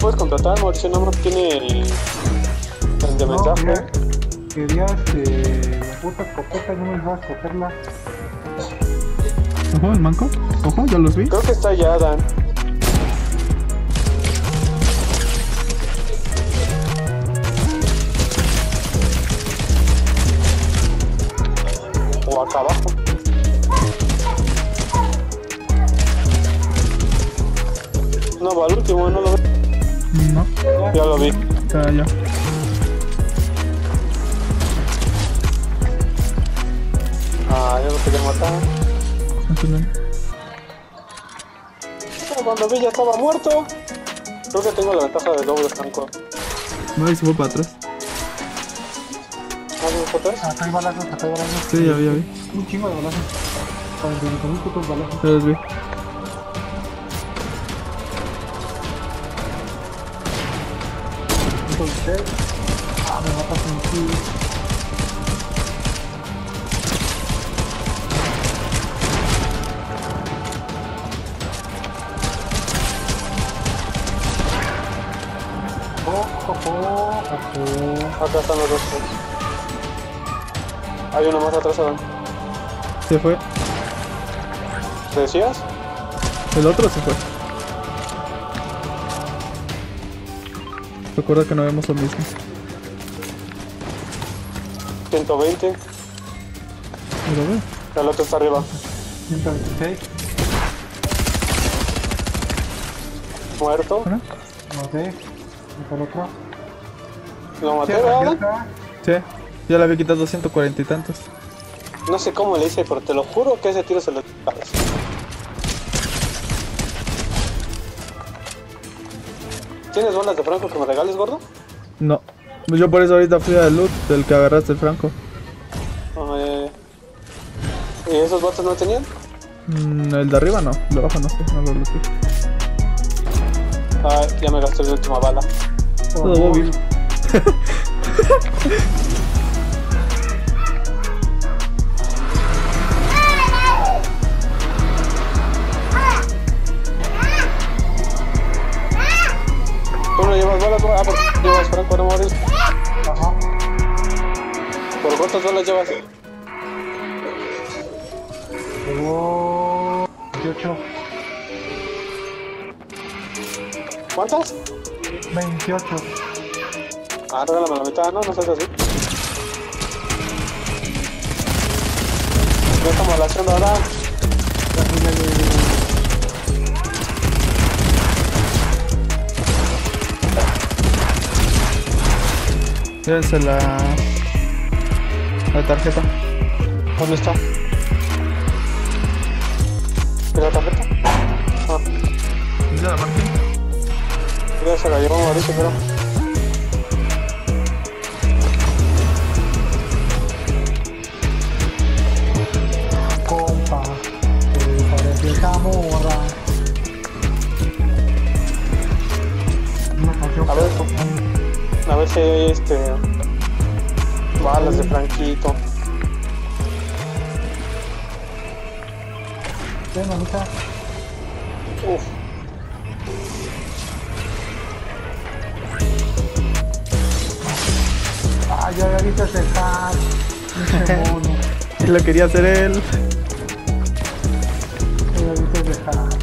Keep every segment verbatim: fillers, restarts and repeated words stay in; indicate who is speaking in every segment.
Speaker 1: puedes contratar, Mauricio, nada más tiene el, el de mensaje.
Speaker 2: No, quería, quería este, la puta escopeta y no me dejaba escogerla.
Speaker 3: Ojo, el manco. Ojo, ya los vi.
Speaker 1: Creo que está allá, Dan. O acá abajo. No, va al último, no lo ve.
Speaker 3: No.
Speaker 1: Ya lo vi.
Speaker 3: Está allá.
Speaker 1: Ah, ya lo quería matar. Pero cuando vi ya estaba muerto. Creo que tengo la ventaja del doble franco.
Speaker 3: No, y se fue para atrás.
Speaker 1: ¿No se fue atrás?
Speaker 2: Acá hay balazos, acá hay balazos.
Speaker 3: Sí, ya vi, ya vi.
Speaker 2: Un chingo de balazos. cuarenta y cinco mil putos balazos.
Speaker 3: Ya los vi.
Speaker 2: Entonces, ah, me matas en ti. Oh, oh, oh, oh.
Speaker 1: Acá están los dos. Hay uno más atrás, Adán.
Speaker 3: Se fue.
Speaker 1: ¿Te decías?
Speaker 3: El otro se fue. Recuerda que no vemos lo mismo.
Speaker 1: ciento veinte.
Speaker 3: Mira, ve.
Speaker 1: El otro está arriba.
Speaker 2: ciento veintiséis.
Speaker 1: Muerto.
Speaker 3: ¿Ahora?
Speaker 2: No sé. ¿Y el otro?
Speaker 1: Lo maté,
Speaker 2: Sí,
Speaker 1: ¿verdad?
Speaker 2: acá.
Speaker 3: Sí. Ya le había quitado ciento cuarenta y tantos.
Speaker 1: No sé cómo le hice, pero te lo juro que ese tiro se lo parece. ¿Tienes bolas de franco que me regales, gordo?
Speaker 3: No. Yo por eso ahorita fui al loot del que agarraste el franco.
Speaker 1: Eh, ¿Y esos botes no tenían?
Speaker 3: Mm, el de arriba no, el de abajo no sé, no lo looté.
Speaker 1: Ah, ya me gasté la última bala.
Speaker 3: Todo Bobby.
Speaker 1: ¿Tú no llevas balas? Ah, porque llevas franco, no mueres.
Speaker 2: Ajá.
Speaker 1: ¿Por cuántas balas llevas?
Speaker 2: Llegó veintiocho.
Speaker 1: ¿Cuántas?
Speaker 2: veintiocho.
Speaker 1: Ah, regálame la mitad, no, no seas así. Ya estamos la haciendo ahora.
Speaker 3: Llévense la... la tarjeta.
Speaker 1: ¿Dónde está? ¿Y la tarjeta? Ah,
Speaker 3: ¿Ya la marqué?
Speaker 1: ya se la llevó Mauricio, pero...
Speaker 2: Compa, te parece esa morra. Una canción.
Speaker 1: A ver, a ver si hay este... balas de franquito.
Speaker 2: Ven, mamita.
Speaker 1: Uf.
Speaker 2: Ah, ya había visto ese hack. Ese mono.
Speaker 3: Y lo quería hacer él.
Speaker 2: Ya había visto ese hack.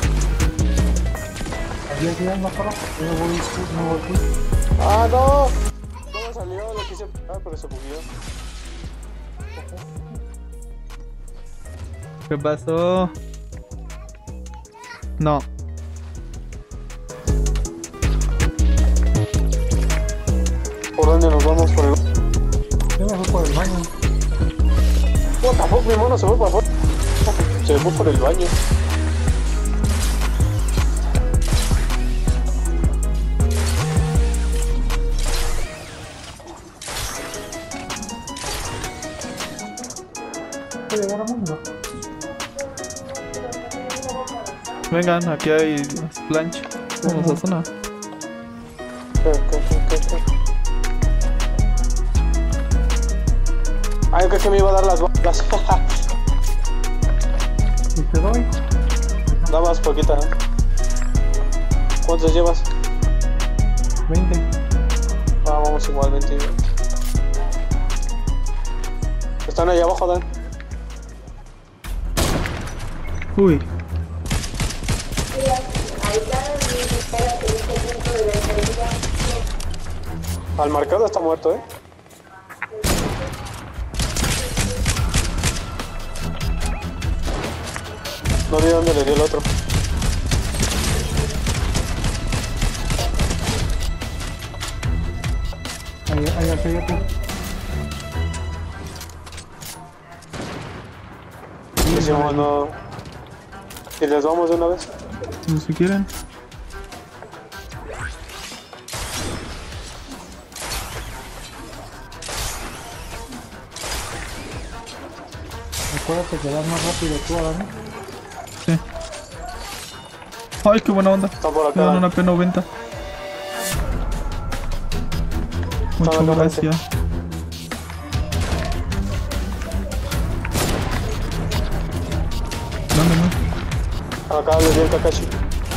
Speaker 2: Había que ir más para abajo. No voy, no voy.
Speaker 1: ¡Ah, no! ¿Cómo salió? Lo quise... Ah, pero se bugueó.
Speaker 3: ¿Qué pasó? No.
Speaker 1: ¿Por dónde nos vamos? Por el...
Speaker 2: Yo me fui por el baño.
Speaker 1: Oh, tampoco mi mono se fue para afuera. Se fue por el baño.
Speaker 2: ¿Puedo llegar al mundo?
Speaker 3: Vengan, aquí hay plancha. Vamos a la zona.
Speaker 1: ¿Qué, qué, qué, qué, qué? Ay, creo que me iba a dar las balas.
Speaker 2: ¿Y te doy?
Speaker 1: Dabas poquita, ¿eh? ¿Cuántos llevas?
Speaker 2: veinte.
Speaker 1: Ah, vamos igual, veinte. Están ahí abajo, Dan.
Speaker 3: Uy.
Speaker 1: Al marcado está muerto, eh. No vi dónde le dio el otro.
Speaker 2: Ahí, ahí, ahí, ahí, ahí.
Speaker 1: Decimos, no. ¿Y les vamos de una vez?
Speaker 3: No si quieren.
Speaker 2: Acuérdate que vas más rápido tú, Adán.
Speaker 3: Sí. Ay, qué buena onda.
Speaker 1: Están por acá.
Speaker 3: Me dan una P noventa. Muchas
Speaker 1: Están acá,
Speaker 3: gracias. ¿Dónde no?
Speaker 1: Acá le di el Kakashi.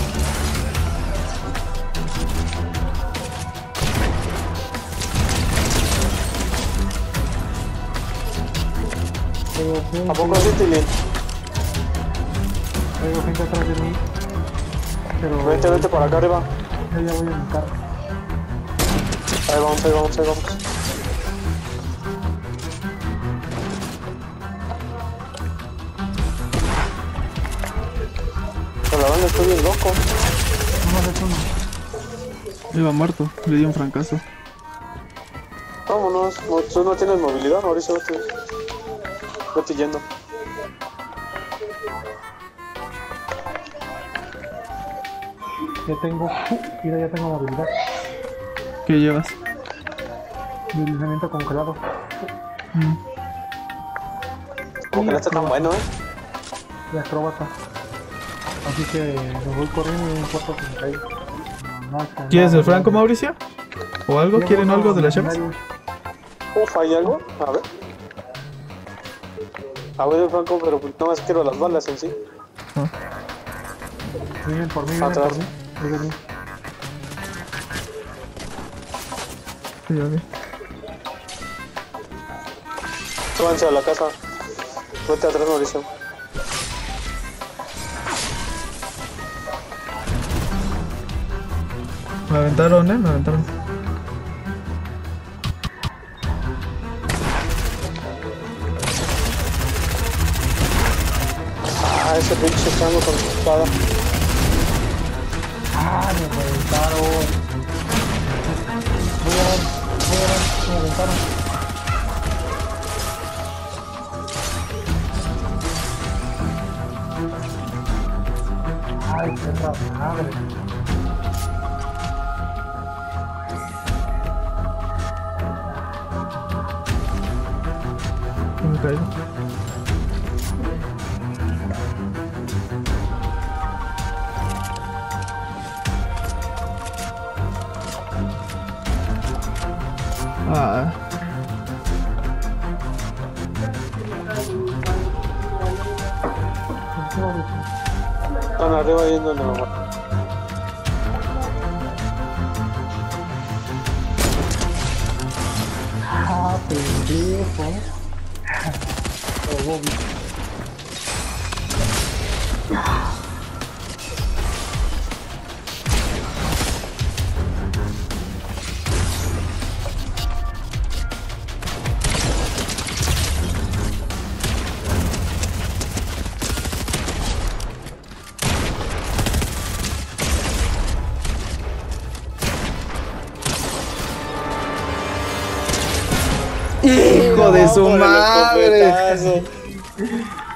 Speaker 1: ¿A poco es Tilín?
Speaker 2: Hay gente atrás de mí. Pero...
Speaker 1: Vente, vente por acá arriba.
Speaker 2: Yo ya voy a mi carro.
Speaker 1: Ahí vamos, ahí vamos, ahí vamos. Pero la banda estoy bien loco.
Speaker 2: Vamos a hacer uno.
Speaker 3: Iba muerto. Le di un francazo.
Speaker 1: Vámonos. No, tú no tienes movilidad, Mauricio. Vete, vete yendo.
Speaker 2: Ya tengo... Uh, mira, ya tengo movilidad.
Speaker 3: ¿Qué llevas?
Speaker 2: Deslizamiento congelado.
Speaker 3: Mm.
Speaker 1: Como que no está tan bueno, eh.
Speaker 2: De acróbata. Así que me voy corriendo y no importa si me caigo. No, no,
Speaker 3: ¿Quieres
Speaker 2: no,
Speaker 3: el franco,
Speaker 2: no.
Speaker 3: Mauricio? ¿O algo?
Speaker 2: Llevo
Speaker 3: ¿Quieren
Speaker 2: uno
Speaker 3: algo de las llaves?
Speaker 2: legendario.
Speaker 1: Uf, ¿hay algo? A ver. A ver, Franco, pero no más quiero las balas en sí.
Speaker 3: Ah.
Speaker 2: Vienen por mí, vienen
Speaker 1: Atrás.
Speaker 2: por mí. Ahí vienen.
Speaker 3: Sí, ya vi.
Speaker 1: Súbanse a la casa. Vete atrás, Mauricio.
Speaker 3: Me aventaron, eh, me aventaron.
Speaker 1: Ah, ese pinche chango con su espada.
Speaker 2: Ah, me reventaron. Voy a dar, voy a dar, me reventaron. Ay, qué otra madre.
Speaker 3: Me caigo. Ah.
Speaker 1: Están arriba yendo en el amor.
Speaker 2: Ah, pendejo. Oh, Bobby.
Speaker 3: ¡Hijo de su
Speaker 1: Por el
Speaker 3: madre!
Speaker 1: escopetazo.